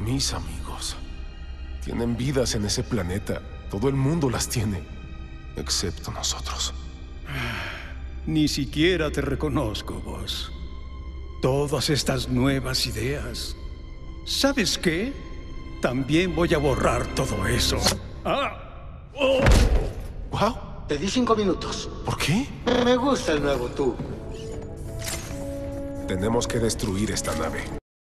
Mis amigos tienen vidas en ese planeta. Todo el mundo las tiene, excepto nosotros. Ni siquiera te reconozco, vos. Todas estas nuevas ideas. ¿Sabes qué? También voy a borrar todo eso. ¡Wow! Te di 5 minutos. ¿Por qué? Me gusta el nuevo tú. Tenemos que destruir esta nave.